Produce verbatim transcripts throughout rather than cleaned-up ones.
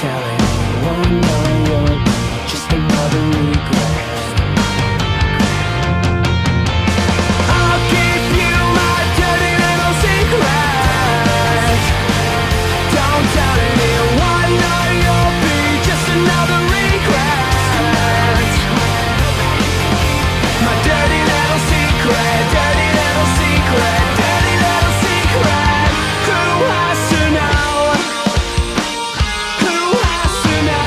tell anyone, no, you're just another regret. I'll give you my dirty little secret. Don't tell anyone, no, you'll be just another regret. My dirty little secret, dirty little secret, dirty little secret. Who has to know? Who has to know?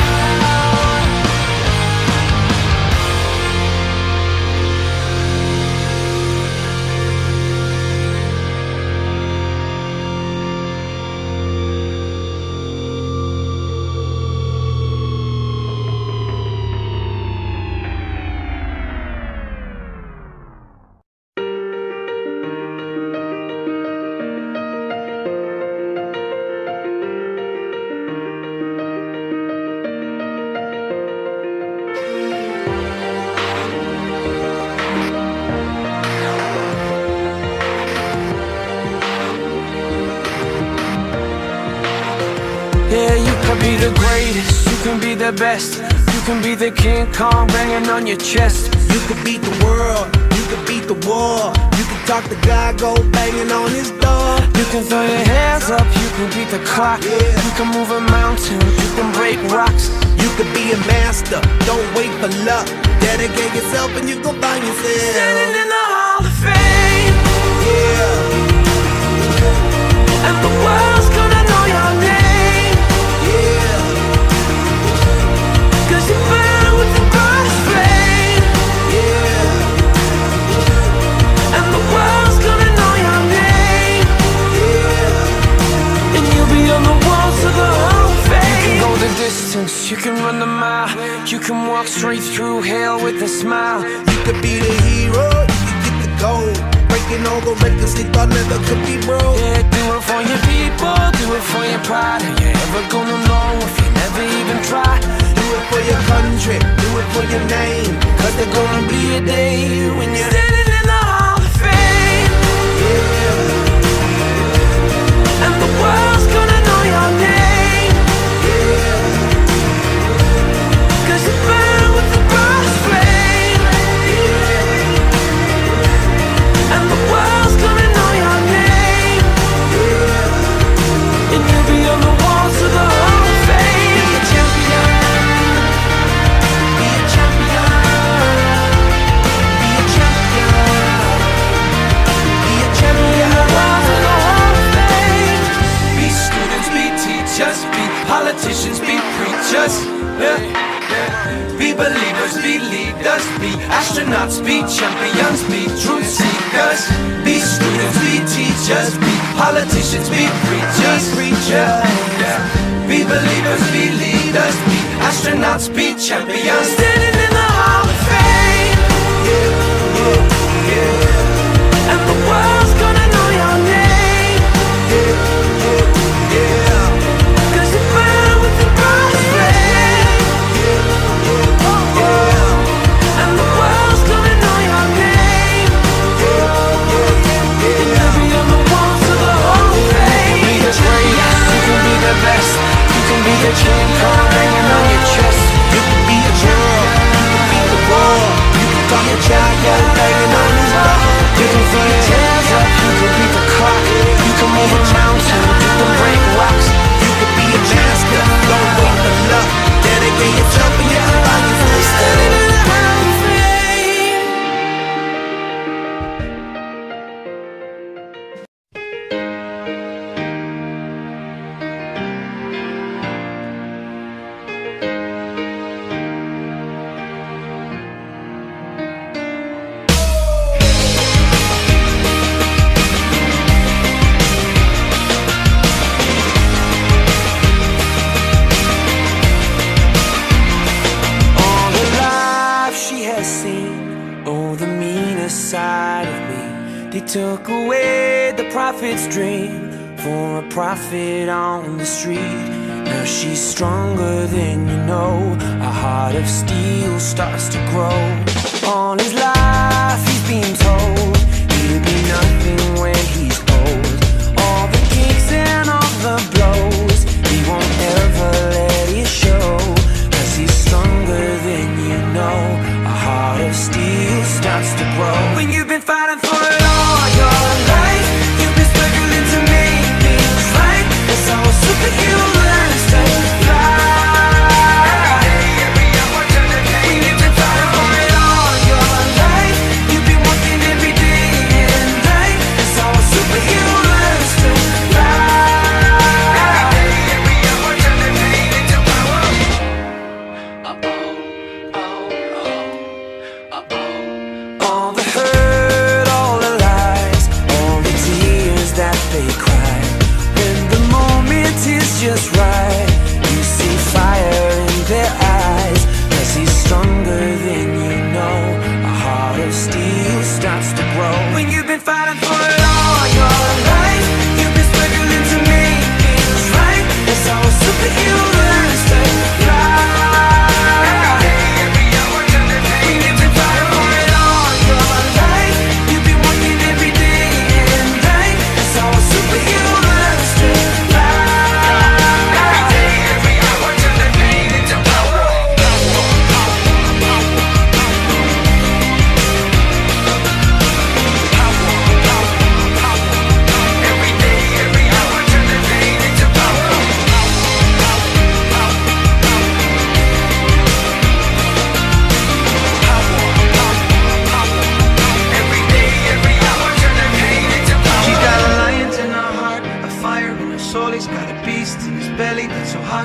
Yeah, you can be the greatest, you can be the best, you can be the King Kong banging on your chest. You could beat the world, you could beat the war. You can talk to God, go banging on his door. You can throw your hands up, you can beat the clock. Yeah. You can move a mountain, you can break rocks. You could be a master, don't wait for luck. Dedicate yourself and you gon' find yourself Standing in the Hall of Fame, yeah, and the world's gonna know your name, yeah, 'cause you burn with the brightest flame, yeah, and the world's gonna know your name, yeah. and you'll be on the walls of the Hall of Fame. You can go the distance, you can run the mile, you can walk straight through hell with a smile. You could be the hero, you could get the gold. Breaking all the records they thought never could be broke. Yeah, do it for your people, do it for your pride. Are you ever gonna know if you never even try? Do it for your country, do it for your name. Cause there's gonna be a day when you're Standing in the Hall of Fame, yeah, and the world's gonna know your name, yeah, 'cause you burn with the brightest flame, yeah, and the world's gonna know your name, yeah. and you'll be on the walls of the Hall of Fame. Be a champion, be a champion, be a champion, be a champion. Walls of the Hall of Fame. Be students, be teachers, be politicians, be preachers, yeah, yeah. Be believers, be leaders, be astronauts, be champions, be truth seekers. Be students, be teachers, be politicians, be preachers, preachers, yeah. Be believers, be leaders, be astronauts, be champions. Standing in the Hall of Fame, and the world's gonna know your name, 'cause you burn with the brightest flame, and the world's gonna know your name, and you'll be on the walls of the Hall of Fame. You can be the greatest, you can be the best, you can be the King Kong banging on your chest. You can be a girl, you can be the war. You can call your child, go banging on his door. You can throw your hands up, you can beat the clock. You can move a mountain, you can break rocks. You could be a master, don't wait for luck. Dedicate yourself and you can find yourself Standing in the Hall of Fame. All her life she has seen, oh, the meaner side of me. They took away the prophet's dream for a prophet on the street. Now she's stronger than you know, a heart of steel starts to grow. All his life he's been told he'll be nothing when he's old. All the kicks and all the blows, he won't ever let his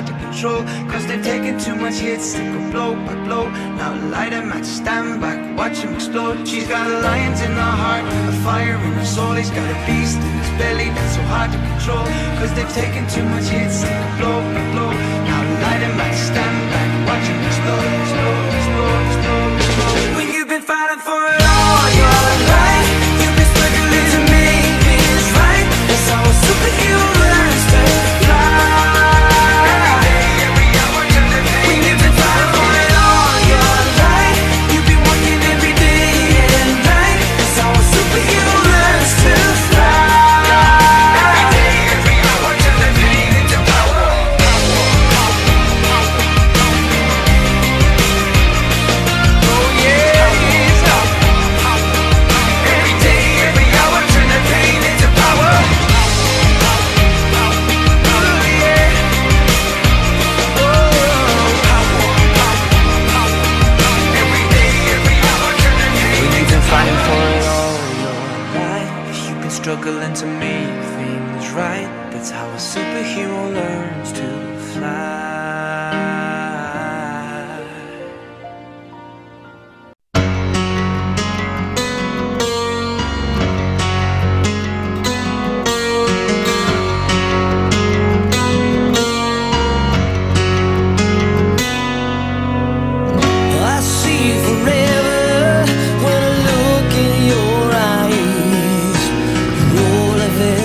to control, cause they've taken too much hits, they go blow by blow. Now light them at stand back, watch him explode. She's got lions in her heart, a fire in her soul. He's got a beast in his belly that's so hard to control, cause they've taken too much hits, they go blow by blow. Now light them at stand back, watch him explode, explode, explode, explode, explode. When you've been fighting for it all your life, you've been struggling to make things right. That's how a superhero learns to fly. Struggling to make things right. That's how a superhero learns to fly. I see forever when I look in your eyes. All of it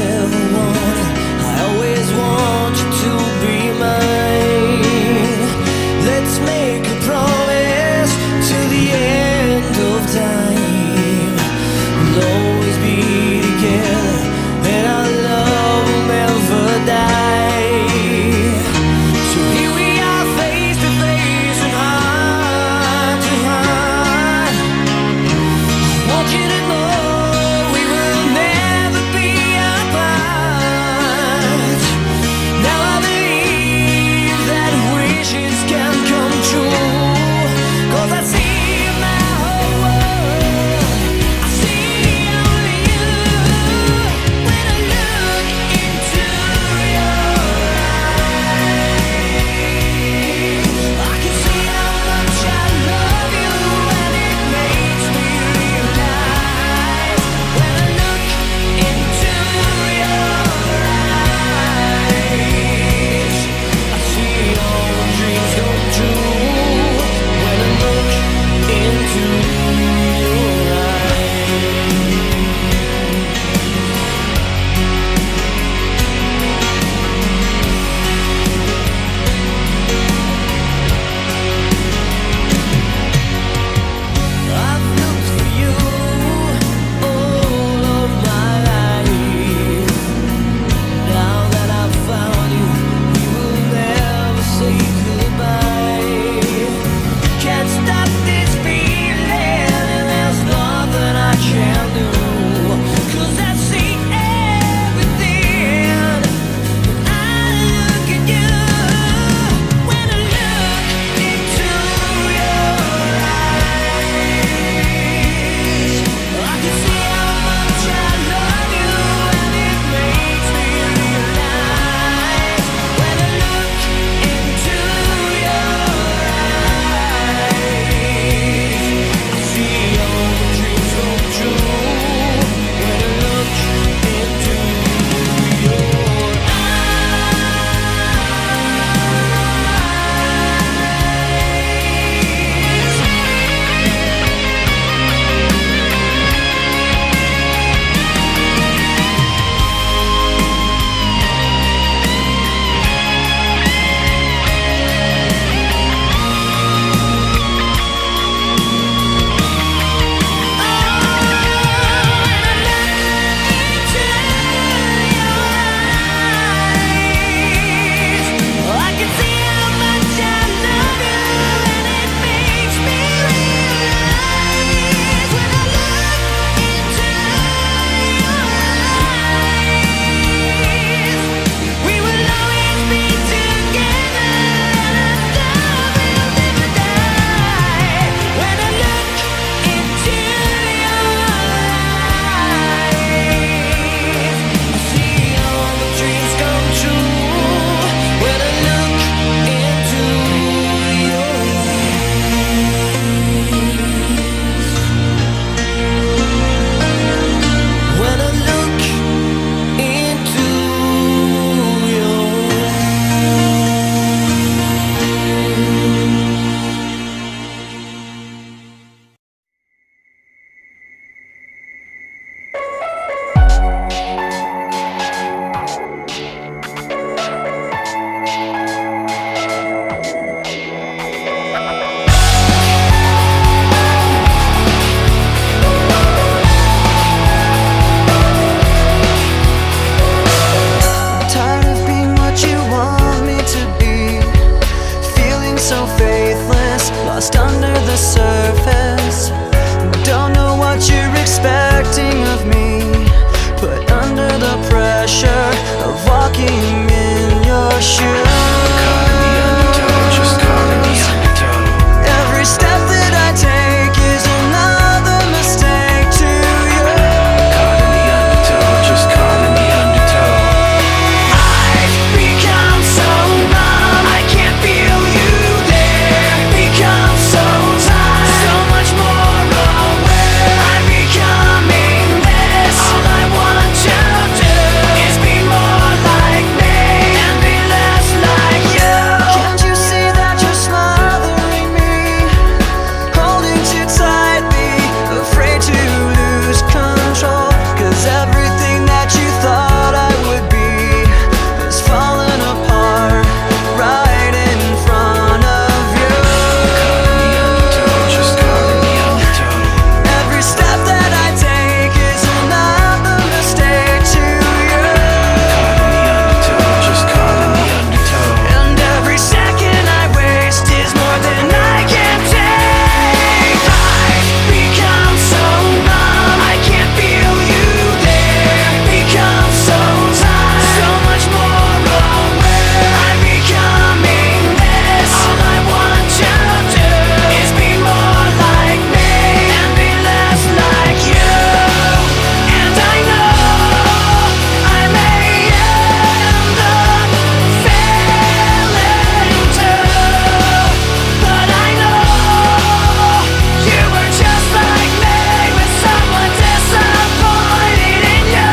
just under the surface. Don't know what you're expecting of me, but under the pressure of walking in your shoes, Caught in the undertow, just caught in the undertow. every step that I take is another mistake to you. Caught in the undertow, just caught in the undertow. I've become so numb, I can't feel you there. Become so tired, so much more aware. I'm becoming this. All I want to do is be more like me and be less like you. Can't you see that you're smothering me, holding too tightly, afraid to lose control? 'Cause everything that you thought I would be is falling apart right in front of you. Caught in the undertow, just caught in the undertow. Every step that I take is another mistake to you. Caught in the undertow, just caught in the undertow. And every second I waste is more than I can take. I've become so numb, I can't feel you there. Become so tired, so much more aware. I'm becoming this. All I want to do is be more like me and be less like you. And I know I may end up failing too, but I know you were just like me, with someone disappointed in you.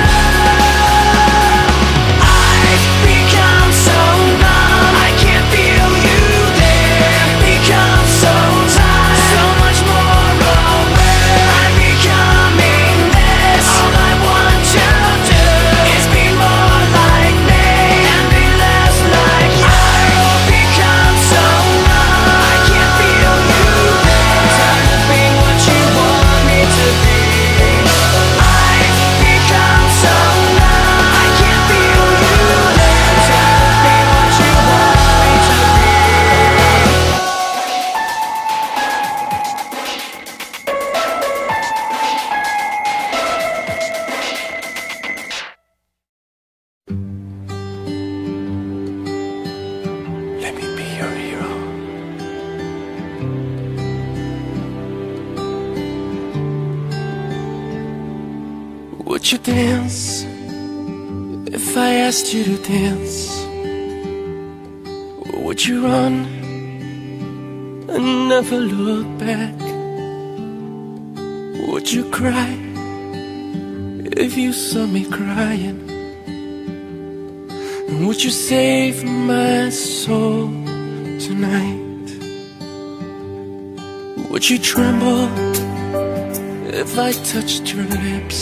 I've become so numb, I can't feel you there. Become so tired, so much more aware. I'm becoming this. All I want to do is be more like me and be less like you. I've become so numb, I can't feel you there. Time to be what you want me to be. I've become so numb, I can't feel you there. Time to be what you want me to be. Let me be your hero. Would you dance if I asked you to dance? Or would you run and never look back? Would you cry if you saw me crying? And would you save my soul tonight? Would you tremble if I touched your lips?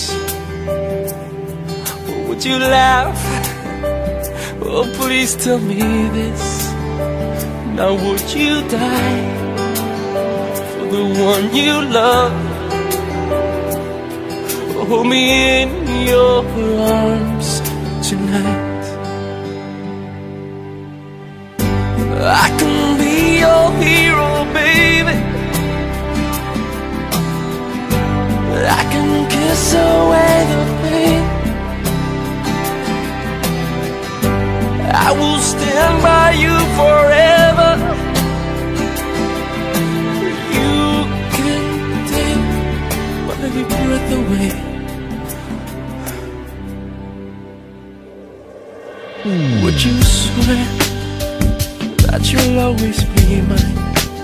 Or would you laugh? Oh, please tell me this. Now would you die for the one you love? Hold me in your arms tonight. I can be your hero, baby. I can kiss away the pain. I will stand by you forever. You can take my breath away. Would you swear that you'll always be mine?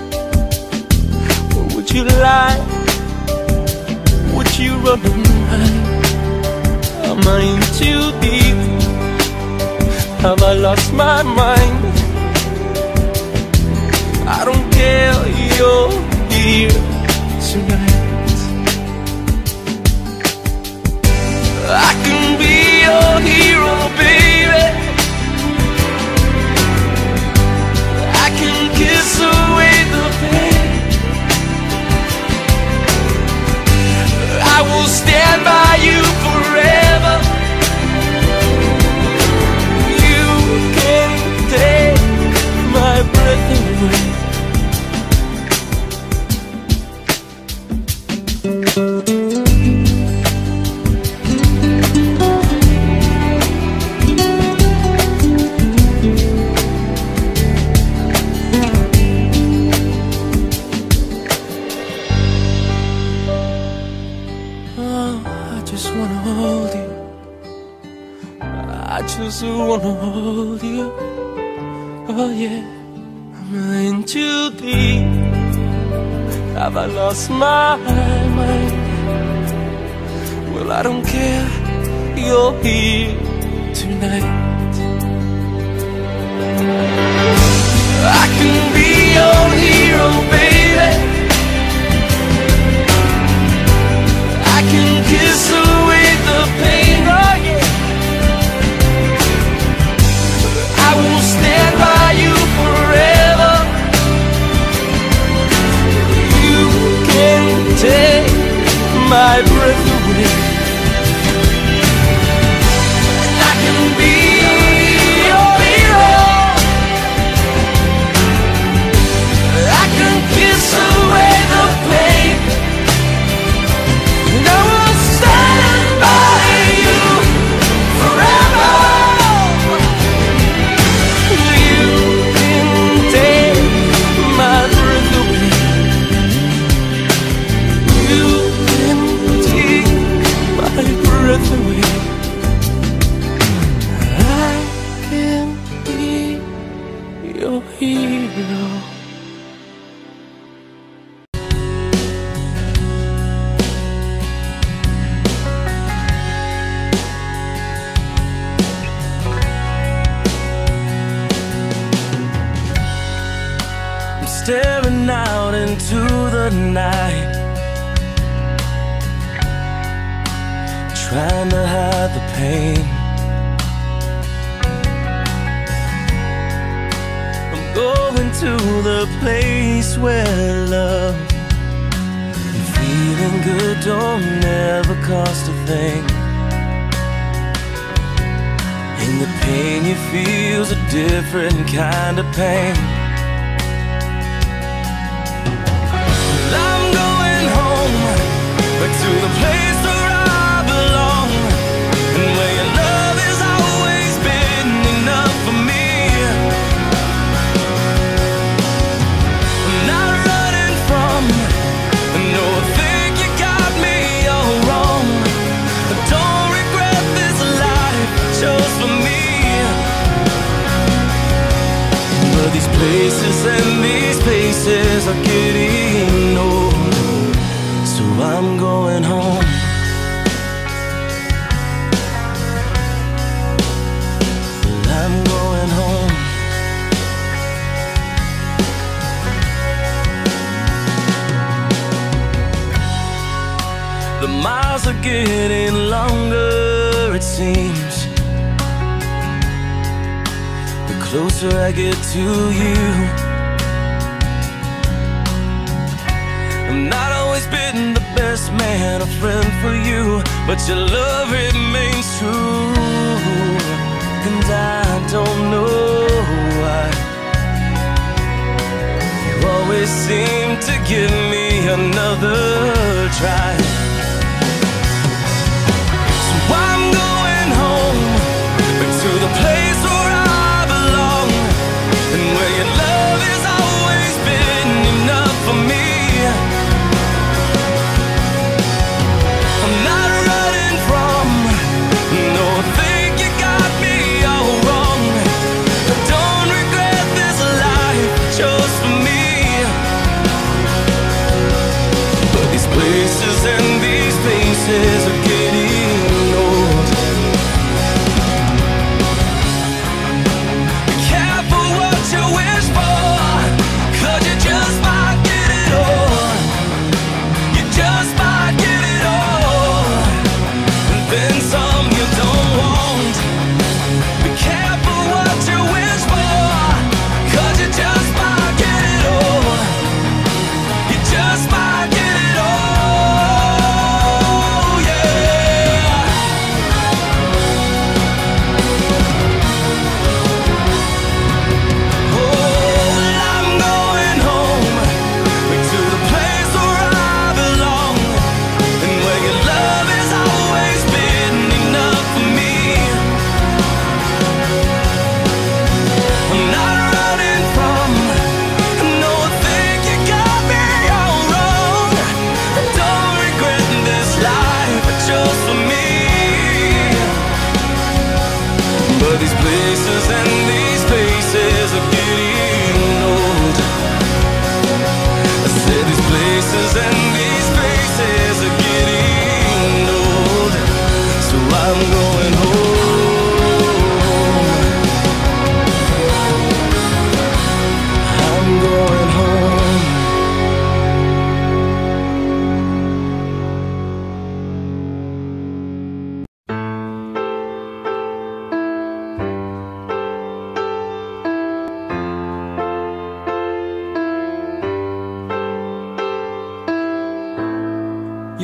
Or would you lie? Would you run and hide? Am I in too deep? Have I lost my mind? I don't care, you're here tonight. I can be your hero, baby. I can kiss away the pain. I will stand by you forever. You can't take my breath away. just wanna hold you. Oh yeah, I'm in too deep. Have I lost my mind? Well, I don't care, you're here tonight. I can be your hero, baby. I can kiss away the pain, oh yeah. I will stand by you forever. You can take my breath away. I can be your hero. I can kiss away the pain. And I will stand by you forever. You can take my breath away. You can take my breath away. I can be your hero. I'm staring out into the night, trying to hide the pain. I'm going to the place where love and feeling good don't never cost a thing. And the pain you feel's a different kind of pain. I'm going home, back to the place where I belong, and where your love has always been enough for me. I'm not running from, no, I think you got me all wrong. I don't regret this life chose for me. But these places and these places are getting old, so I'm going home. Well, I'm going home. The miles are getting longer, it seems. The closer I get to you. I've not always been the best man, a friend for you, but your love remains true. And I don't know why you always seem to give me another try. So I'm going home, back to the place where I belong, and where your love has always been enough for me. I'm not running from, no, I think you got me all wrong. I don't regret this life chose for me. But these places and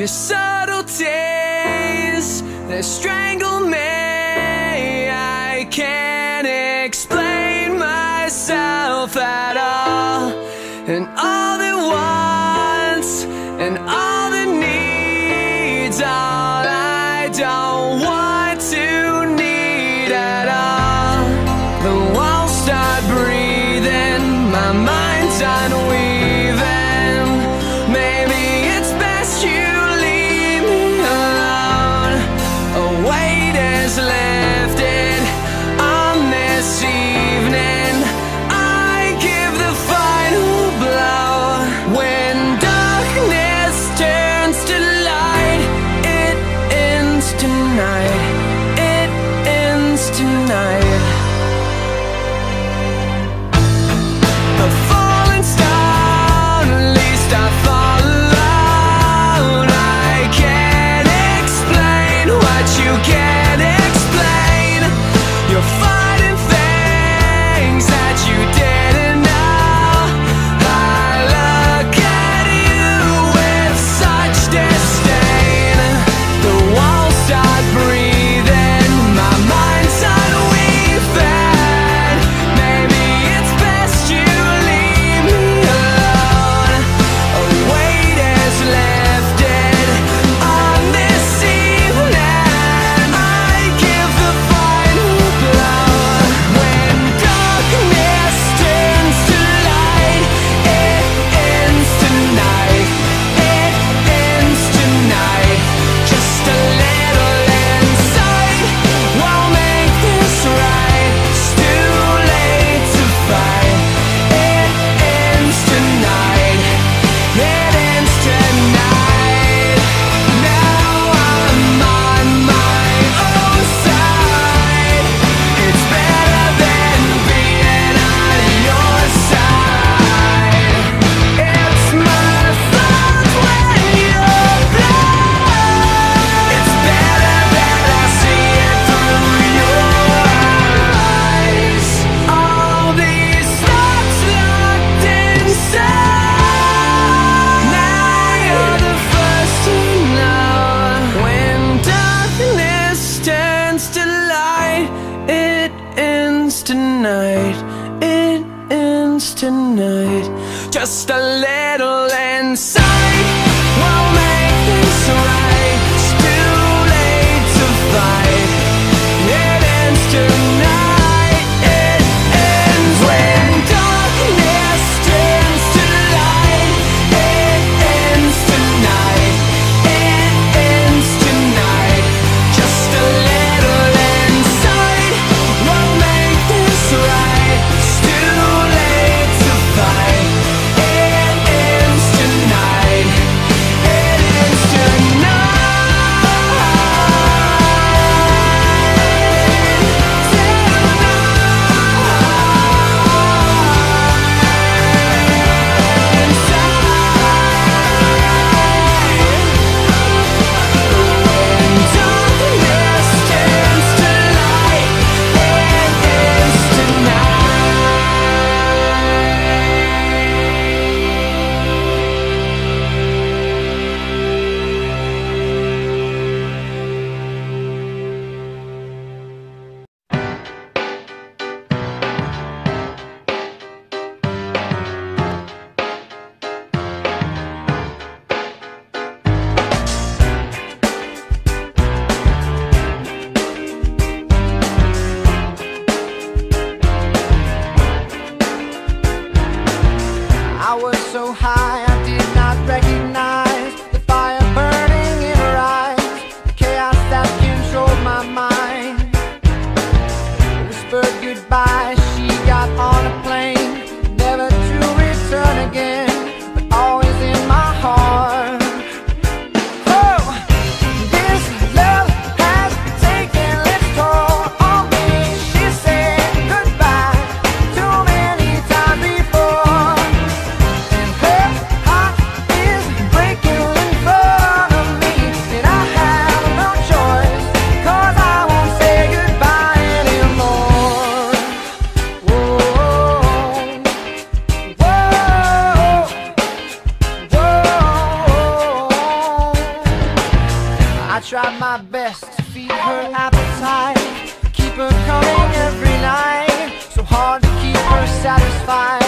your subtleties, they strangle me. I can't explain myself at all, and all the wants and all the needs, all I don't want to need at all. The walls start breathing, my mind's unweaving. Maybe it's best you leave me alone. A weight is lifted on this evening. I give the final blow. When darkness turns to light, it ends tonight. It ends tonight. A falling stone, at least I fall alone. I can't explain what you can't explain. You're fighting things that you didn't know. I look at you with such disdain. The walls start breathing, my mind's unweaving. Maybe it's best you leave me alone. A weight is lifted on this evening. I give the final blow. When darkness turns to light, it ends tonight. It ends tonight. Just a little insight won't make this right. It's too late to fight. It ends tonight. It ends tonight. Now I'm on my own side. It's better than being on your side. It's my fault when you're blind. It's better that I see it through your eyes. All these thoughts locked inside. Now you're the first to know. When darkness turns to light, it ends tonight. It ends tonight. Just a little insight will make this right. It's too late to fight. It ends tonight. It ends when darkness turns to light. It ends tonight. It ends tonight. Just a little insight will make this right. It's too late to fight. It ends tonight. It ends I was so high I did not recognize the fire burning in her eyes, the chaos that controlled my mind. Whispered goodbye, she got on a plane, never to return again, but always in my heart. Oh, this love has taken its toll on me. She said goodbye too many times before. And her tried my best to feed her appetite, keep her coming every night. So hard to keep her satisfied.